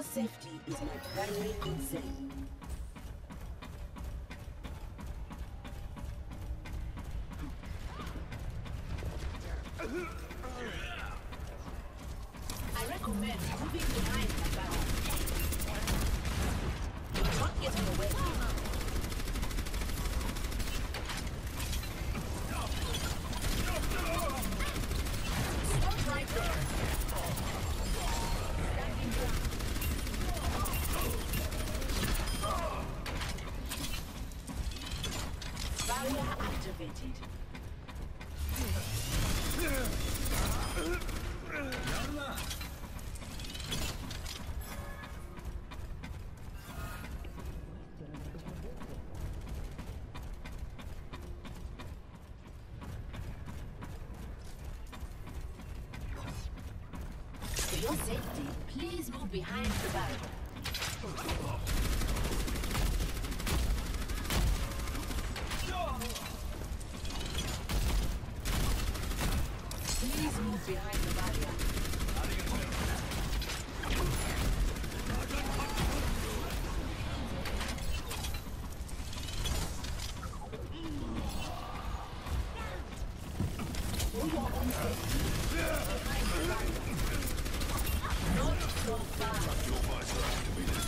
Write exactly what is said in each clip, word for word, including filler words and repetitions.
Your safety is my primary concern. I recommend moving behind the barrel. Do not get in the way. Stop right there. Standing down. Barrier activated. For your safety, please move behind the barrier. Please move behind the barrier. For your own safety, behind the barrier. Not so fast. Your visor activated.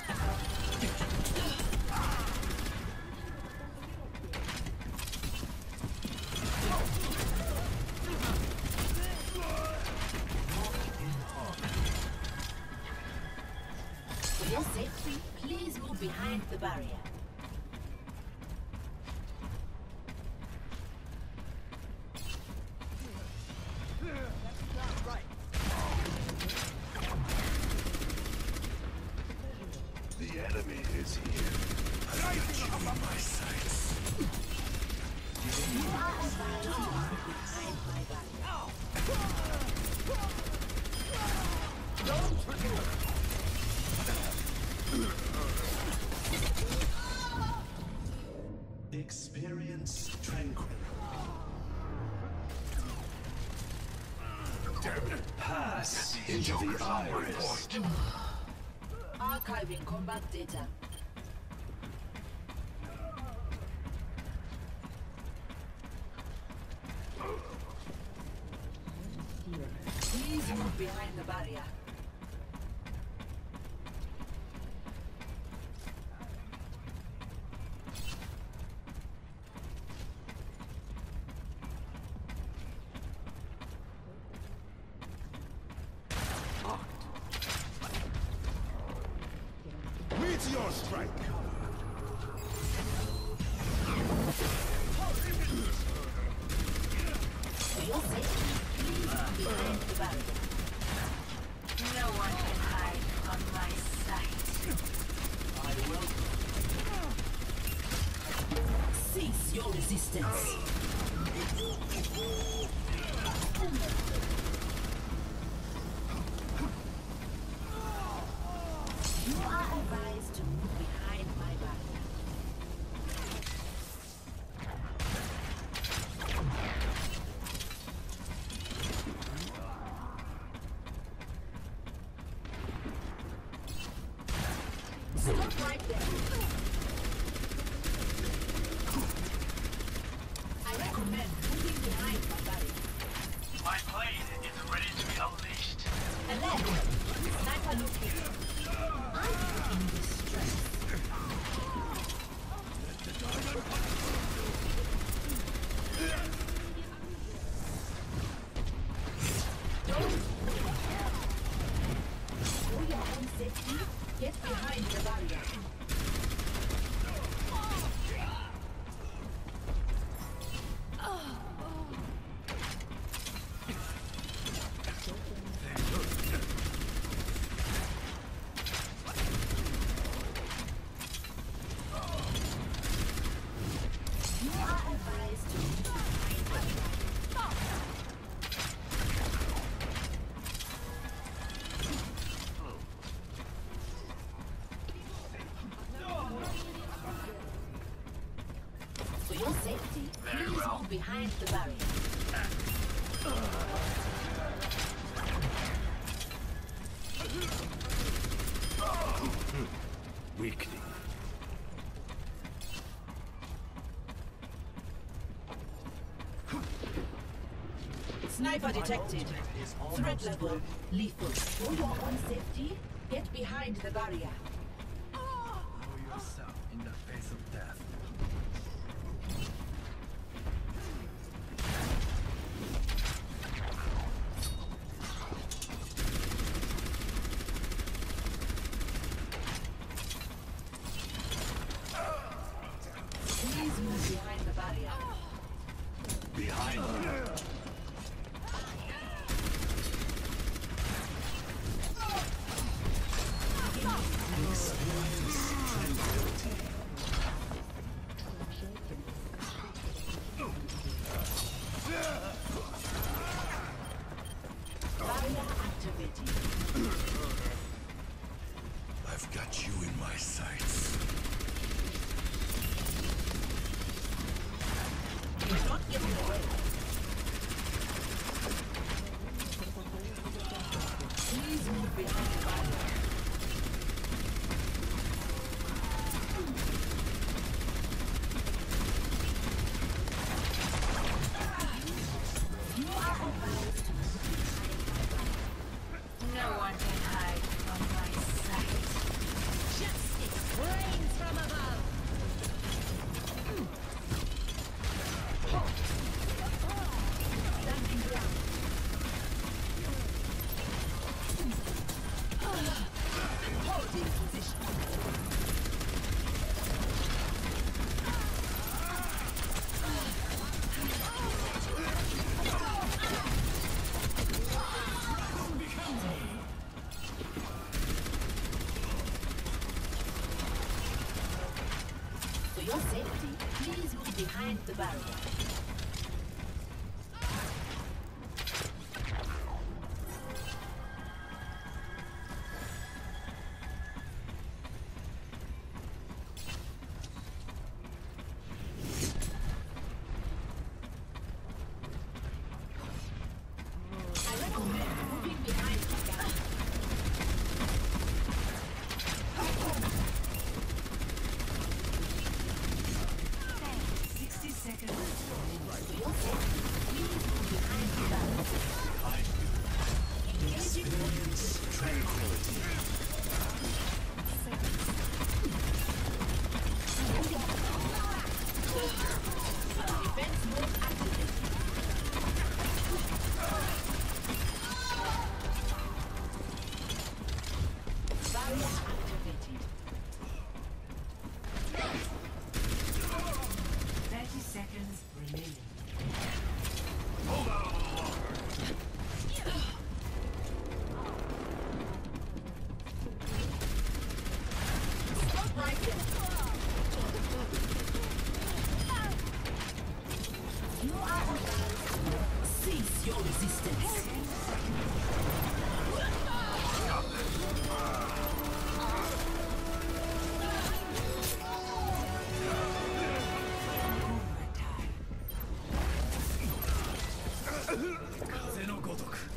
For your safety, please move behind the barrier. The enemy is here. Rising up on my sights. You are advised to move behind my barrier. Don't forget. Experience tranquil. Pass into the iris. Archiving combat data. Please move behind the barrier. Meteor strike. For your safety, please move behind the barrier. No one can hide on my sight. I welcome. Cease your resistance. You are advised to move behind my barrier. Stop right there. I recommend moving behind my barrier. My plane is ready to be unleashed. Alert! Sniper located. I'm in distress. Don't for your own safety, get behind the barrier. You are advised to move behind the barrier. For your safety, please move behind the barrier. Weakling. Sniper detected. Threat level lethal. For your own safety, get behind the barrier. Know yourself in the face of death. Please move behind the barrier. Behind you. Barrier activated. I've got you in my sights. Do not give me away. Please move behind the barrier. You are opposed. No one can hide from my sight. Justice reigns from above. Standing ground. Holding position. For your safety, please move behind the barrier. I recommend moving behind the barrier. Sixty seconds. For your safety, please move behind the barrier. Engaging Tranquility. defense mode activated. Barrier activated. Thirty seconds remaining. Stop right there. You are about cease your resistance. Kaze no gotoku.